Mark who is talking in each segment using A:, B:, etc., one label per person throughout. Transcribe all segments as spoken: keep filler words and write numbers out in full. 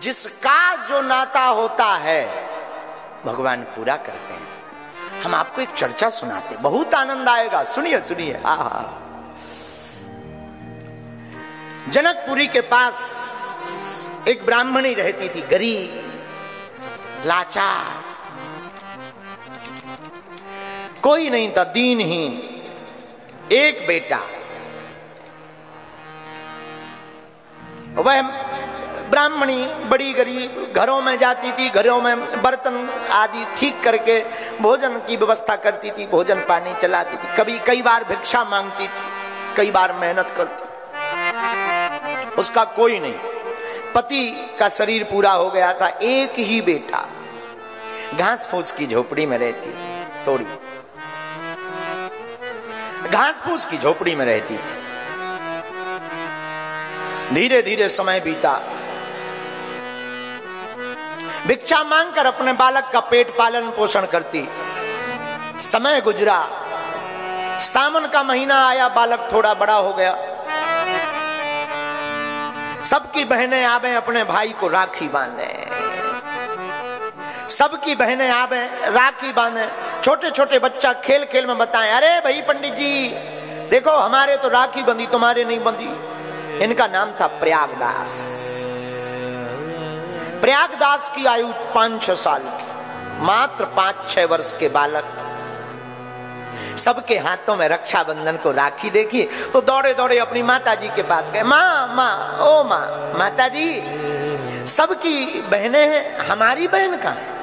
A: जिसका जो नाता होता है भगवान पूरा करते हैं। हम आपको एक चर्चा सुनाते, बहुत आनंद आएगा, सुनिए सुनिए। हाँ हाँ, जनकपुरी के पास एक ब्राह्मणी रहती थी, गरीब लाचार, कोई नहीं था, दीनहीन, एक बेटा। वह ब्राह्मणी बड़ी गरीब, घरों में जाती थी, घरों में बर्तन आदि ठीक करके भोजन की व्यवस्था करती थी, भोजन पानी चलाती थी, कभी कई बार भिक्षा मांगती थी, कई बार मेहनत करती। उसका कोई नहीं, पति का शरीर पूरा हो गया था, एक ही बेटा, घास फूस की झोपड़ी में रहती, थोड़ी घास फूस की झोपड़ी में रहती थी। धीरे धीरे समय बीता, भिक्षा मांगकर अपने बालक का पेट पालन पोषण करती। समय गुजरा, सावन का महीना आया, बालक थोड़ा बड़ा हो गया। सबकी बहनें आवे अपने भाई को राखी बांधे, सबकी बहनें आवे राखी बांधे। छोटे छोटे बच्चा खेल खेल में बताएं, अरे भाई पंडित जी देखो हमारे तो राखी बंधी, तुम्हारे नहीं बंधी। इनका नाम था प्रयागदास। प्रयागदास की आयु पांच छह साल की, मात्र पांच छह वर्ष के बालक। सबके हाथों में रक्षाबंधन को राखी देखी तो दौड़े दौड़े अपनी माता जी के पास गए। माँ माँ ओ माँ, माता जी सबकी बहनें हैं, हमारी बहन कहाँ है?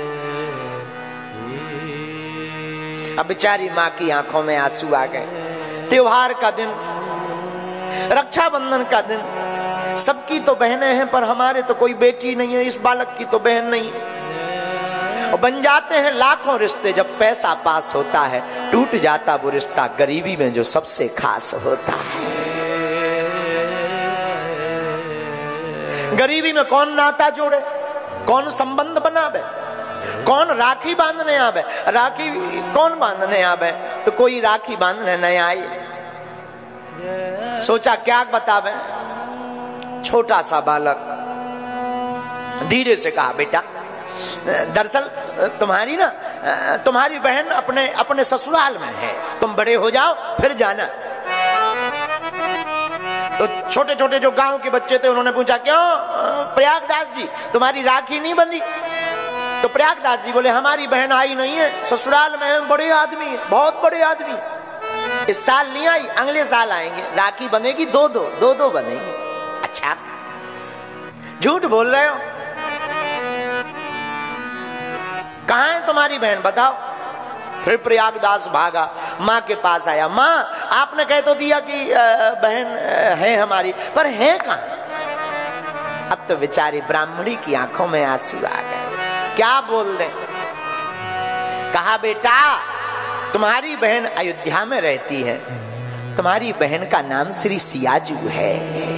A: अब बेचारी माँ की आंखों में आंसू आ गए। त्योहार का दिन, रक्षाबंधन का दिन, सबकी तो बहनें हैं पर हमारे तो कोई बेटी नहीं है, इस बालक की तो बहन नहीं। और बन जाते हैं लाखों रिश्ते, जब पैसा पास होता है टूट जाता वो रिश्ता गरीबी में जो सबसे खास होता है। गरीबी में कौन नाता जोड़े, कौन संबंध बनावे, कौन राखी बांधने आवे? राखी कौन बांधने आवे? तो कोई राखी बांधने नहीं आई। सोचा क्या बतावे? छोटा सा बालक धीरे से कहा, बेटा दरअसल तुम्हारी ना तुम्हारी बहन अपने अपने ससुराल में है, तुम बड़े हो जाओ फिर जाना। तो छोटे छोटे जो गांव के बच्चे थे उन्होंने पूछा, क्यों प्रयागदास जी तुम्हारी राखी नहीं बंधी? तो प्रयागदास जी बोले, हमारी बहन आई नहीं है, ससुराल में है, बड़े आदमी है, बहुत बड़े आदमी। इस साल नहीं आई, अगले साल आएंगे, राखी बनेगी, दो दो दो दो बनेगी। अच्छा झूठ बोल रहे हो, कहाँ है तुम्हारी बहन बताओ? फिर प्रयागदास भागा, माँ के पास आया। माँ आपने कह तो दिया कि बहन है हमारी, पर है कहाँ? अब तो बेचारी ब्राह्मणी की आंखों में आंसू आ गए। क्या बोल रहे? कहा बेटा तुम्हारी बहन अयोध्या में रहती है, तुम्हारी बहन का नाम श्री सियाजू है।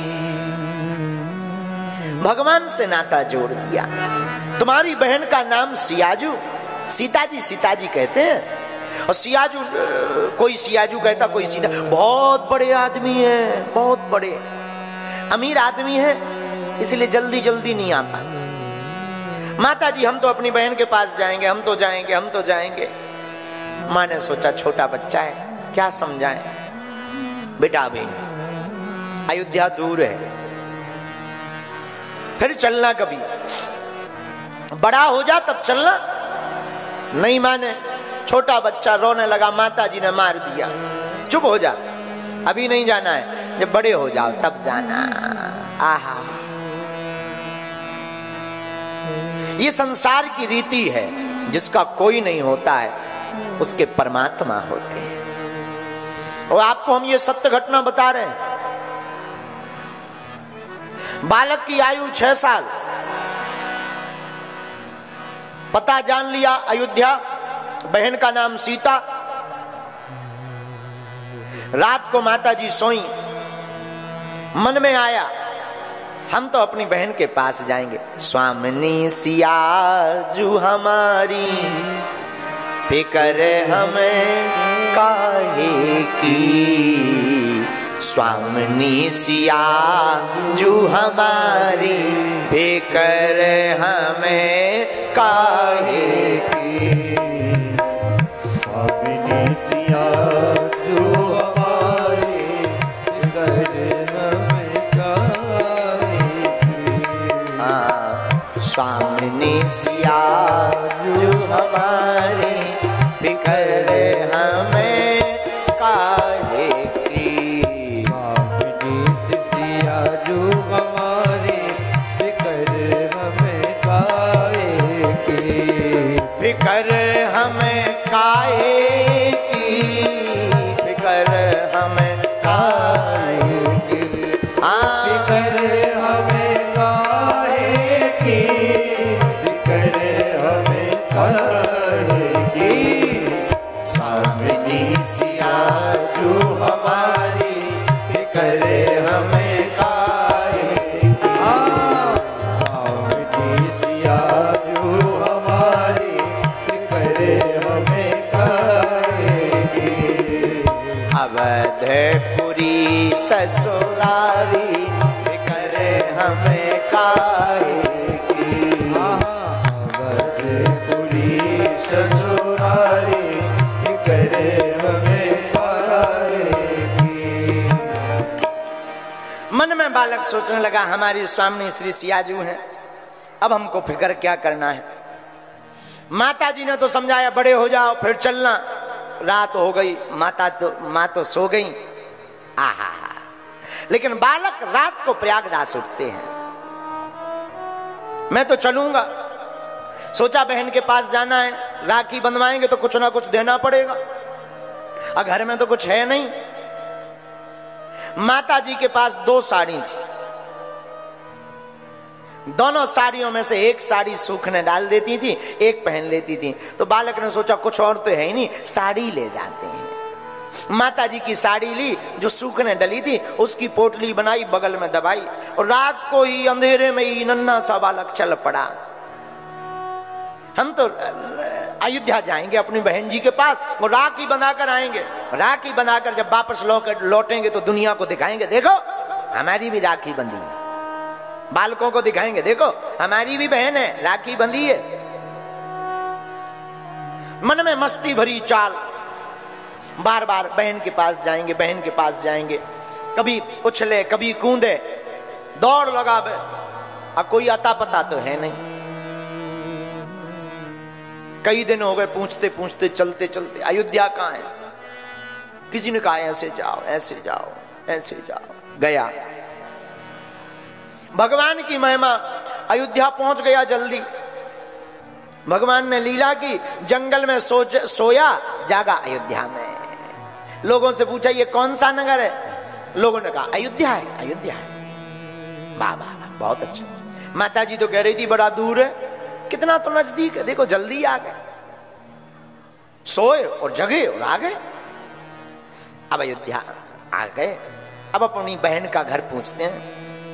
A: भगवान से नाता जोड़ दिया। तुम्हारी बहन का नाम सियाजू, सीताजी सीताजी कहते हैं। और सियाजू, कोई सियाजू कहता, कोई सीता। बहुत बड़े आदमी है, बहुत बड़े अमीर आदमी है, इसलिए जल्दी जल्दी नहीं आ पाते। माता जी हम तो अपनी बहन के पास जाएंगे, हम तो जाएंगे, हम तो जाएंगे। माँ ने सोचा छोटा बच्चा है, क्या समझाएं? बेटा अभी नहीं, अयोध्या दूर है, फिर चलना कभी, बड़ा हो जा तब चलना। नहीं माने, छोटा बच्चा रोने लगा, माता जी ने मार दिया, चुप हो जा, अभी नहीं जाना है, जब बड़े हो जाओ तब जाना। आहा, ये संसार की रीति है, जिसका कोई नहीं होता है उसके परमात्मा होते हैं। और आपको हम ये सत्य घटना बता रहे हैं। बालक की आयु छह साल, पता जान लिया अयोध्या, बहन का नाम सीता। रात को माता जी सोई, मन में आया हम तो अपनी बहन के पास जाएंगे। स्वामिनी सियाजू हमारी, फिकर हमें काहे की, स्वामिनी सियाजू हमारी फिकर हमें काहे की।
B: स्वामिनी सियाजू हमारी फिकर हमें काहे की।
A: हाँ, स्वामिनी सियाजू हमारी फिकर हमें काहे की।
B: स्वामिनी सियाजू हमारी फिकर हमें काहे की।
A: फिकर हमें काहे की, फिकर हमें काहे की। हाँ,
B: फिकर हमें काहे की, फिकर हमें काहे की।
A: स्वामिनी सियाजू हमारी फिकर हमें काहे की।
B: स्वामिनी सियाजू हमारी फिकर हमें काहे की।
A: अवधपुरी ससुरारी फिकर हमें काहे की।
B: अवधपुरी ससुरारी फिकर हमें काहे की।
A: मन में बालक सोचने लगा हमारी स्वामिनी श्री सियाजू हैं, अब हमको फिक्र क्या करना है। माता जी ने तो समझाया बड़े हो जाओ फिर चलना। रात हो गई, माता तो माँ तो सो गई। आहा, लेकिन बालक रात को प्रयागराज उठते हैं। मैं तो चलूंगा, सोचा बहन के पास जाना है, राखी बंधवाएंगे तो कुछ ना कुछ देना पड़ेगा, और घर में तो कुछ है नहीं। माता जी के पास दो साड़ी थी, दोनों साड़ियों में से एक साड़ी सूखने डाल देती थी, एक पहन लेती थी। तो बालक ने सोचा कुछ और तो है ही नहीं, साड़ी ले जाते हैं। माता जी की साड़ी ली जो सूखने डली थी, उसकी पोटली बनाई, बगल में दबाई, और रात को ही अंधेरे में ही नन्हा सा बालक चल पड़ा। हम तो अयोध्या जाएंगे अपनी बहन जी के पास, वो राखी बनाकर आएंगे। राखी बनाकर जब वापस लौटेंगे तो दुनिया को दिखाएंगे, देखो हमारी भी राखी बंधी है। बालकों को दिखाएंगे, देखो हमारी भी बहन है, राखी बंधी है। मन में मस्ती भरी चाल, बार बार बहन के पास जाएंगे, बहन के पास जाएंगे, कभी उछले कभी कूदे, दौड़ लगावे, और कोई अता पता तो है नहीं। कई दिन हो गए पूछते पूछते, चलते चलते, अयोध्या कहाँ है। किसी ने कहा ऐसे जाओ, ऐसे जाओ, ऐसे जाओ। गया, भगवान की महिमा, अयोध्या पहुंच गया जल्दी। भगवान ने लीला की, जंगल में सो सोया जागा अयोध्या में। लोगों से पूछा ये कौन सा नगर है, लोगों ने कहा अयोध्या है, अयोध्या है। वाह वाह, बहुत अच्छा। माता जी तो कह रही थी बड़ा दूर है, कितना तो नजदीक है, देखो जल्दी आ गए। सोए और जगे और आ गए। अब अयोध्या आ गए, अब अपनी बहन का घर पूछते हैं,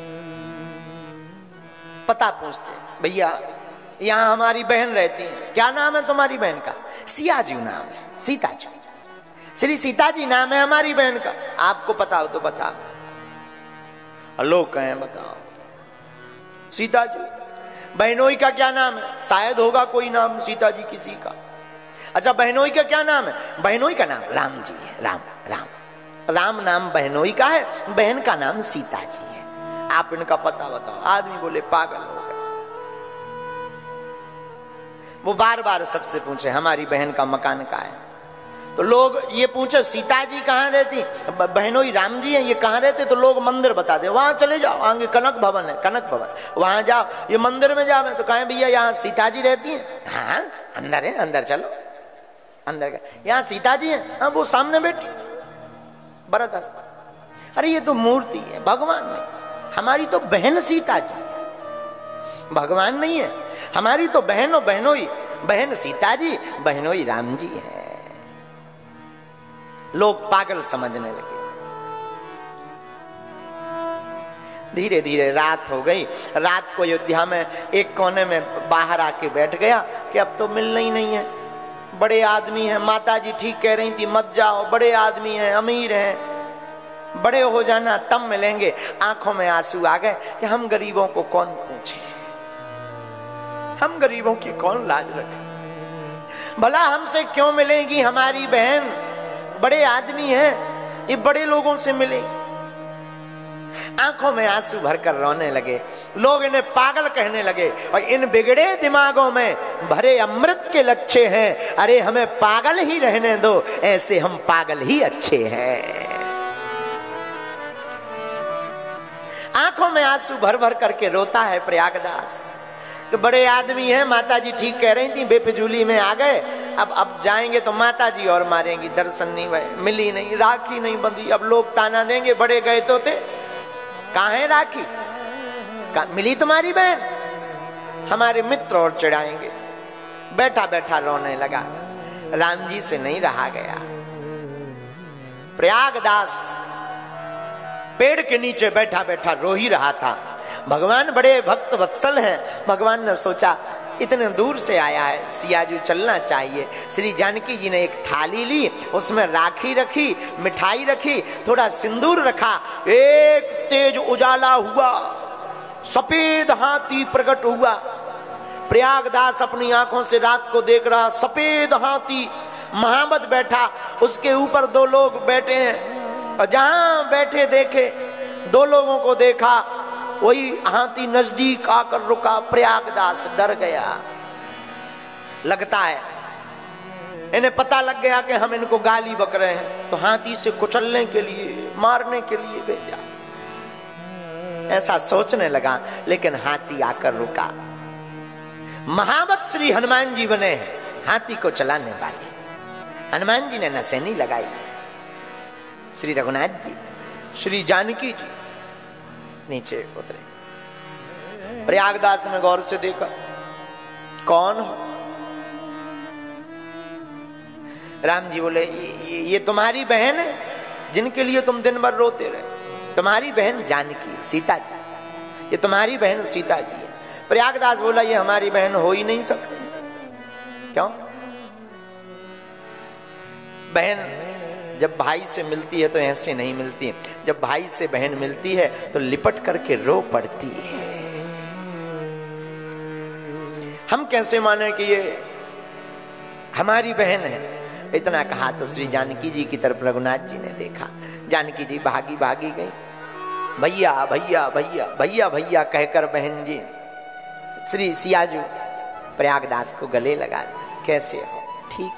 A: पता पूछते हैं, भैया यहां हमारी बहन रहती है, क्या नाम है तुम्हारी बहन का? सियाजू नाम है, सीताजू, श्री सीताजी नाम है हमारी बहन का, आपको पता हो तो बताओ। लोग कहें बताओ, सीताजू। बहनोई का क्या नाम है? शायद होगा कोई नाम सीता जी किसी का। अच्छा बहनोई का क्या नाम है? बहनोई का नाम राम जी है, राम राम राम नाम बहनोई का है, बहन का नाम सीता जी है, आप इनका पता बताओ। आदमी बोले पागल हो गए। वो बार बार सबसे पूछे हमारी बहन का मकान कहाँ है, तो लोग ये पूछे सीता जी कहाँ रहती, बहनोई राम जी हैं, ये कहाँ रहते, तो लोग मंदिर बता दे, वहां चले जाओ, आगे कनक भवन है, कनक भवन, वहां जाओ, ये मंदिर में जाओ। तो कहें भैया यहाँ सीता जी रहती हैं? हाँ अंदर है, अंदर चलो, अंदर का यहाँ सीता जी हैं, हाँ वो सामने बैठी भरत हस्ता। अरे ये तो मूर्ति है, भगवान नहीं, हमारी तो बहन सीता जी है, भगवान नहीं है, हमारी तो बहन, बहनोई, बहन सीता जी, बहनोई राम जी है। लोग पागल समझने लगे। धीरे धीरे रात हो गई। रात को अयोध्या में एक कोने में बाहर आके बैठ गया कि अब तो मिलना ही नहीं है, बड़े आदमी हैं, माता जी ठीक कह रही थी मत जाओ, बड़े आदमी हैं, अमीर हैं, बड़े हो जाना तब मिलेंगे। आंखों में आंसू आ गए कि हम गरीबों को कौन पूछे, हम गरीबों की कौन लाज रखे, भला हमसे क्यों मिलेगी हमारी बहन, बड़े आदमी हैं, ये बड़े लोगों से मिलेगी। आंखों में आंसू भरकर रोने लगे। लोग इन्हें पागल कहने लगे और इन बिगड़े दिमागों में भरे अमृत के लच्छे हैं, अरे हमें पागल ही रहने दो, ऐसे हम पागल ही अच्छे हैं। आंखों में आंसू भर भर करके रोता है प्रयागदास। तो बड़े आदमी हैं, माता जी ठीक कह रही थी, बेफिजूली में आ गए, अब अब जाएंगे तो माता जी और मारेंगी, दर्शन नहीं हुए, मिली नहीं, राखी नहीं बंधी, अब लोग ताना देंगे बड़े गए तो थे, कहाँ है राखी, कहाँ मिली तुम्हारी बहन, हमारे मित्र और चिढ़ाएंगे। बैठा बैठा रोने लगा, राम जी से नहीं रहा गया। प्रयागदास पेड़ के नीचे बैठा बैठा रो ही रहा था। भगवान बड़े भक्त वत्सल हैं, भगवान ने सोचा इतने दूर से आया है, सियाजू चलना चाहिए। श्री जानकी जी ने एक थाली ली, उसमें राखी रखी, मिठाई रखी, थोड़ा सिंदूर रखा, एक तेज उजाला हुआ, सफेद हाथी प्रकट हुआ। प्रयागदास अपनी आंखों से रात को देख रहा, सफेद हाथी महाबत बैठा, उसके ऊपर दो लोग बैठे हैं, और जहां बैठे देखे दो लोगों को देखा, वही हाथी नजदीक आकर रुका। प्रयागदास डर गया, लगता है इन्हें पता लग गया कि हम इनको गाली बक रहे हैं, तो हाथी से कुचलने के लिए, मारने के लिए भेजा, ऐसा सोचने लगा। लेकिन हाथी आकर रुका। महावत श्री हनुमान जी बने हैं हाथी को चलाने वाले। हनुमान जी ने नसेनी लगाई, श्री रघुनाथ जी, श्री जानकी जी नीचे उतरे। प्रयागदास ने गौर से देखा, कौन हो? राम जी बोले, ये, ये तुम्हारी बहन है जिनके लिए तुम दिन भर रोते रहे, तुम्हारी बहन जानकी, सीता जी, ये तुम्हारी बहन सीता जी है। प्रयागदास बोला, ये हमारी बहन हो ही नहीं सकती। क्यों? बहन जब भाई से मिलती है तो ऐसे नहीं मिलती, जब भाई से बहन मिलती है तो लिपट करके रो पड़ती है। हम कैसे माने कि ये हमारी बहन है? इतना कहा तो श्री जानकी जी की तरफ रघुनाथ जी ने देखा। जानकी जी भागी भागी गई, भैया भैया भैया भैया भैया कहकर बहन जी श्री सियाजू प्रयागदास को गले लगा, कैसे हो? ठीक।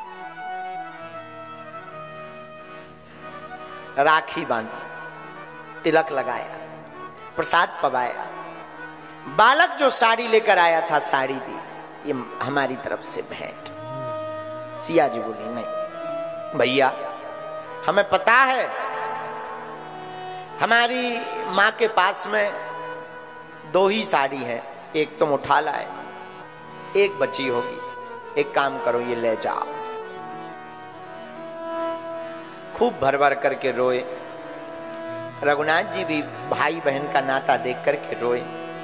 A: राखी बांधी, तिलक लगाया, प्रसाद पवाया, बालक जो साड़ी लेकर आया था साड़ी दी, ये हमारी तरफ से भेंट। सिया जी बोली, नहीं भैया, हमें पता है हमारी माँ के पास में दो ही साड़ी है, एक तुम उठा लाए, एक बची होगी, एक काम करो ये ले जाओ। खूब भर भर करके रोए। रघुनाथ जी भी भाई बहन का नाता देख करके रोए।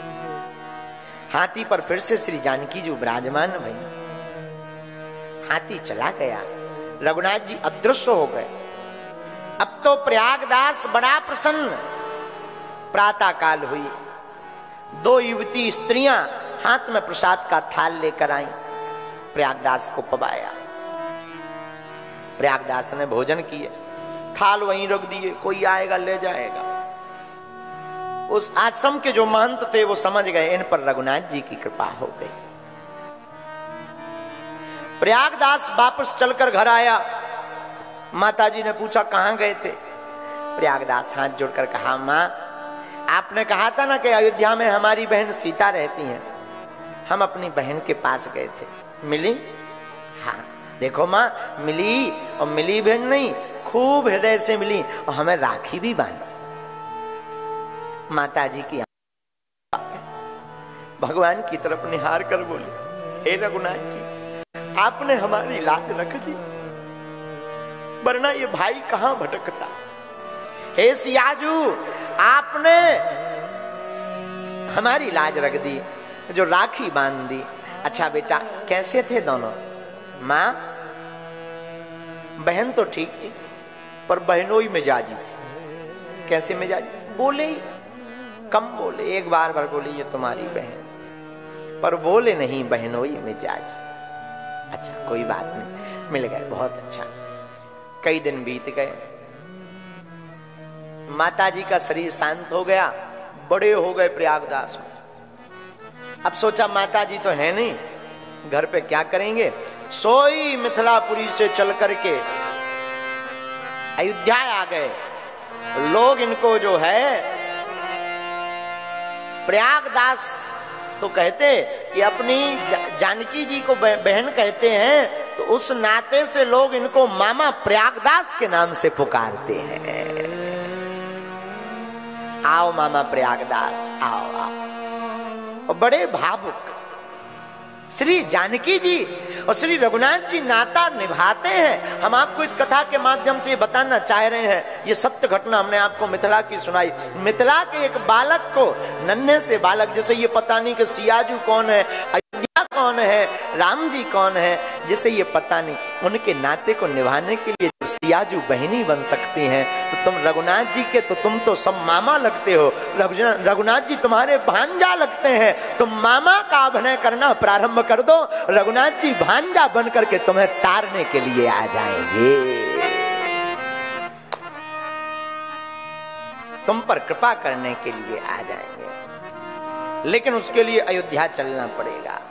A: हाथी पर फिर से श्री जानकी जी विराजमान भई। हाथी चला गया, रघुनाथ जी अदृश्य हो गए। अब तो प्रयागदास बड़ा प्रसन्न। प्रातः काल हुई, दो युवती स्त्रियां हाथ में प्रसाद का थाल लेकर आई, प्रयागदास को पवाया। प्रयागदास ने भोजन किए, थाल वहीं रख दिए, कोई आएगा ले जाएगा। उस आश्रम के जो महंत थे वो समझ गए इन पर रघुनाथ जी की कृपा हो गई। प्रयागदास वापस चलकर घर आया। माताजी ने पूछा, कहां गए थे? प्रयागदास हाथ जोड़कर कहा, मां, आपने कहा था ना कि अयोध्या में हमारी बहन सीता रहती हैं, हम अपनी बहन के पास गए थे, मिली? हाँ, देखो मां, मिली, और मिली बहन नहीं, खूब हृदय से मिली, और हमें राखी भी बांधी। माताजी की भगवान की तरफ निहार कर बोले, हे रघुनाथ जी, आपने हमारी लाज रख दी, वरना ये भाई कहां भटकता। हे सियाजू, आपने हमारी लाज रख दी, जो राखी बांध दी। अच्छा बेटा, कैसे थे दोनों? मां, बहन तो ठीक थी, पर बहनोई मिजाजी थी। कैसे मिजाज? बोले ही कम बोले, एक बार बार बोले ये तुम्हारी बहन, पर बोले नहीं बहनोई मिजाज। अच्छा कोई बात नहीं, मिल गए, बहुत अच्छा। कई दिन बीत गए, माताजी का शरीर शांत हो गया, बड़े हो गए प्रयागदास में। अब सोचा माताजी तो है नहीं, घर पे क्या करेंगे? सोई मिथिलापुरी से चल करके अयोध्या आ गए। लोग इनको जो है प्रयागदास तो कहते कि अपनी जानकी जी को बहन कहते हैं, तो उस नाते से लोग इनको मामा प्रयागदास के नाम से पुकारते हैं। आओ मामा प्रयागदास, आओ आओ। और बड़े भावुक श्री जानकी जी और श्री रघुनाथ जी नाता निभाते हैं। हम आपको इस कथा के माध्यम से बताना चाह रहे हैं, ये सत्य घटना हमने आपको मिथिला की सुनाई। मिथिला के एक बालक को, नन्हे से बालक, जैसे ये पता नहीं कि सियाजू कौन है, अयोध्या कौन है, राम जी कौन है, जिसे ये पता नहीं, उनके नाते को निभाने के लिए जब सियाजू बहनी बन सकती हैं, तो तुम रघुनाथ जी के तो तुम तो सब मामा लगते हो, रघुनाथ जी तुम्हारे भांजा लगते हैं, तुम मामा का अभिनय करना प्रारंभ कर दो, रघुनाथ जी भांजा बन करके तुम्हें तारने के लिए आ जाएंगे, तुम पर कृपा करने के लिए आ जाएंगे। लेकिन उसके लिए अयोध्या चलना पड़ेगा।